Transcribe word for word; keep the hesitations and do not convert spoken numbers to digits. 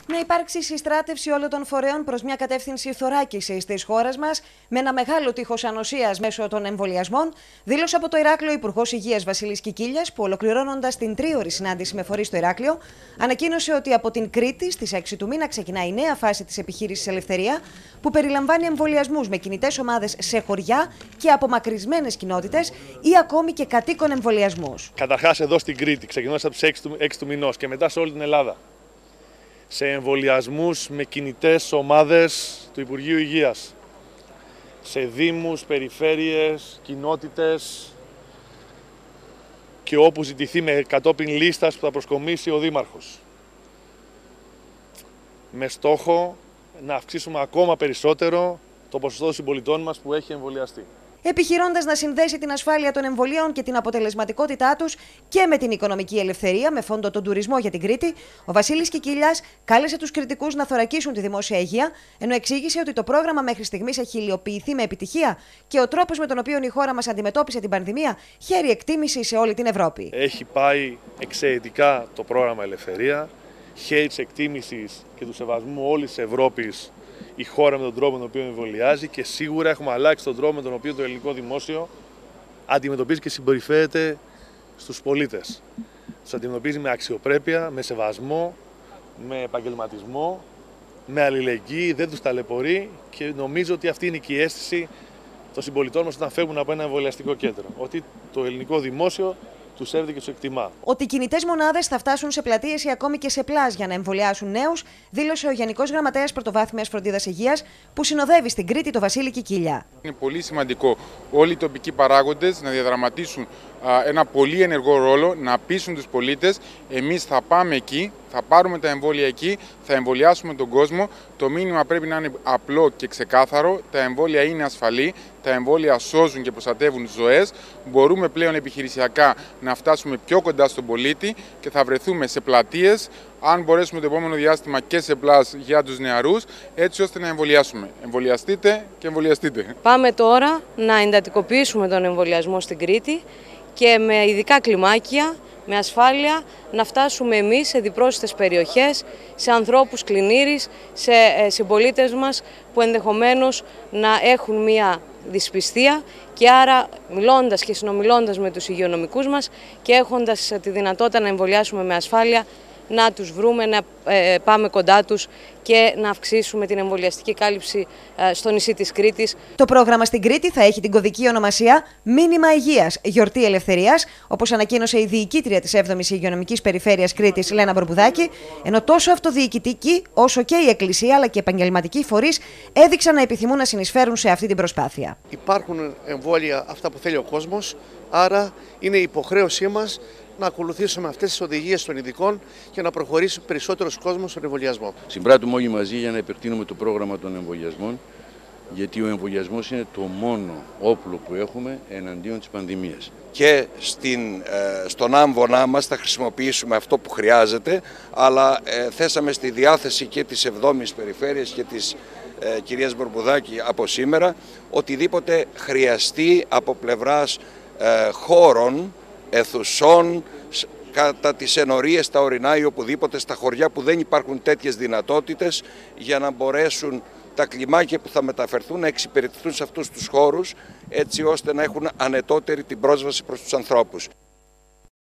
Να υπάρξει συστράτευση όλων των φορέων προς μια κατεύθυνση θωράκισης της χώρας μας με ένα μεγάλο τείχος ανοσίας μέσω των εμβολιασμών, δήλωσε από το Ηράκλειο Υπουργός Υγείας Βασίλης Κικίλιας, που ολοκληρώνοντας την τρίωρη συνάντηση με φορείς στο Ηράκλειο, ανακοίνωσε ότι από την Κρήτη στις έξι του μήνα ξεκινάει η νέα φάση της επιχείρησης Ελευθερία, που περιλαμβάνει εμβολιασμούς με κινητές ομάδες σε χωριά και απομακρυσμένες κοινότητες ή ακόμη και κατοίκων εμβολιασμούς. Καταρχάς, εδώ στην Κρήτη, ξεκινώντας από τις έξι του μηνός και μετά σε όλη την Ελλάδα, σε εμβολιασμούς με κινητές ομάδες του Υπουργείου Υγείας, σε δήμους, περιφέρειες, κοινότητες και όπου ζητηθεί με κατόπιν λίστας που θα προσκομίσει ο Δήμαρχος. Με στόχο να αυξήσουμε ακόμα περισσότερο το ποσοστό των συμπολιτών μας που έχει εμβολιαστεί. Επιχειρώντας να συνδέσει την ασφάλεια των εμβολίων και την αποτελεσματικότητά τους και με την οικονομική ελευθερία, με φόντο τον τουρισμό για την Κρήτη, ο Βασίλης Κικίλιας κάλεσε τους Κρητικούς να θωρακίσουν τη δημόσια υγεία, ενώ εξήγησε ότι το πρόγραμμα μέχρι στιγμής έχει υλοποιηθεί με επιτυχία και ο τρόπος με τον οποίο η χώρα μας αντιμετώπισε την πανδημία χαίρει εκτίμηση σε όλη την Ευρώπη. Έχει πάει εξαιρετικά το πρόγραμμα Ελευθερία, χαίρει της εκτίμησης και του σεβασμού όλης της Ευρώπης η χώρα με τον τρόπο με τον οποίο εμβολιάζει, και σίγουρα έχουμε αλλάξει τον τρόπο με τον οποίο το ελληνικό δημόσιο αντιμετωπίζει και συμπεριφέρεται στους πολίτες. Τους αντιμετωπίζει με αξιοπρέπεια, με σεβασμό, με επαγγελματισμό, με αλληλεγγύη, δεν τους ταλαιπωρεί, και νομίζω ότι αυτή είναι και η αίσθηση των συμπολιτών μας όταν φεύγουν από ένα εμβολιαστικό κέντρο. Ότι το ελληνικό δημόσιο τους σέβεται και τους εκτιμά. Ότι οι κινητές μονάδες θα φτάσουν σε πλατείες ή ακόμη και σε πλάζ για να εμβολιάσουν νέους, δήλωσε ο Γενικός Γραμματέας Πρωτοβάθμιας Φροντίδας Υγείας, που συνοδεύει στην Κρήτη το Βασίλη Κικίλια. Είναι πολύ σημαντικό όλοι οι τοπικοί παράγοντες να διαδραματίσουν α, ένα πολύ ενεργό ρόλο, να πείσουν τους πολίτες. Εμείς θα πάμε εκεί, θα πάρουμε τα εμβόλια εκεί, θα εμβολιάσουμε τον κόσμο. Το μήνυμα πρέπει να είναι απλό και ξεκάθαρο. Τα εμβόλια είναι ασφαλή, τα εμβόλια σώζουν και προστατεύουν ζωές. Μπορούμε πλέον επιχειρησιακά να φτάσουμε πιο κοντά στον πολίτη και θα βρεθούμε σε πλατείες, αν μπορέσουμε το επόμενο διάστημα και σε πλάς για τους νεαρούς, έτσι ώστε να εμβολιάσουμε. Εμβολιαστείτε και εμβολιαστείτε. Πάμε τώρα να εντατικοποιήσουμε τον εμβολιασμό στην Κρήτη και με ειδικά κλιμάκια, με ασφάλεια, να φτάσουμε εμείς σε διπρόσιτες περιοχές, σε ανθρώπους κλινήρης, σε συμπολίτες μας που ενδεχομένως να έχουν μία δυσπιστία, και άρα μιλώντας και συνομιλώντας με τους υγειονομικούς μας και έχοντας τη δυνατότητα να εμβολιάσουμε με ασφάλεια, να τους βρούμε, να ε, πάμε κοντά τους και να αυξήσουμε την εμβολιαστική κάλυψη ε, στο νησί της Κρήτης. Το πρόγραμμα στην Κρήτη θα έχει την κωδική ονομασία Μήνυμα Υγείας, Γιορτή Ελευθερίας, όπως ανακοίνωσε η διοικήτρια της έβδομης Υγειονομικής Περιφέρειας Κρήτης, Λένα Μπορμπουδάκη, ενώ τόσο αυτοδιοικητικοί όσο και η Εκκλησία αλλά και επαγγελματικοί φορείς έδειξαν να επιθυμούν να συνεισφέρουν σε αυτή την προσπάθεια. Υπάρχουν εμβόλια αυτά που θέλει ο κόσμος, άρα είναι η υποχρέωσή μας να ακολουθήσουμε αυτές τις οδηγίες των ειδικών και να προχωρήσει περισσότερος κόσμος στον εμβολιασμό. Συμπράττουμε όλοι μαζί για να επεκτείνουμε το πρόγραμμα των εμβολιασμών, γιατί ο εμβολιασμός είναι το μόνο όπλο που έχουμε εναντίον της πανδημίας. Και στην, στον άμβονά μας θα χρησιμοποιήσουμε αυτό που χρειάζεται, αλλά ε, θέσαμε στη διάθεση και της εβδόμης Περιφέρειας και της ε, κυρίας Μπορμπουδάκη από σήμερα οτιδήποτε χρειαστεί από πλευράς ε, χώρων, αιθουσών, κατά τις ενορίες, τα ορεινά ή οπουδήποτε στα χωριά που δεν υπάρχουν τέτοιες δυνατότητες, για να μπορέσουν τα κλιμάκια που θα μεταφερθούν να εξυπηρετηθούν σε αυτούς τους χώρους, έτσι ώστε να έχουν ανετότερη την πρόσβαση προς τους ανθρώπους.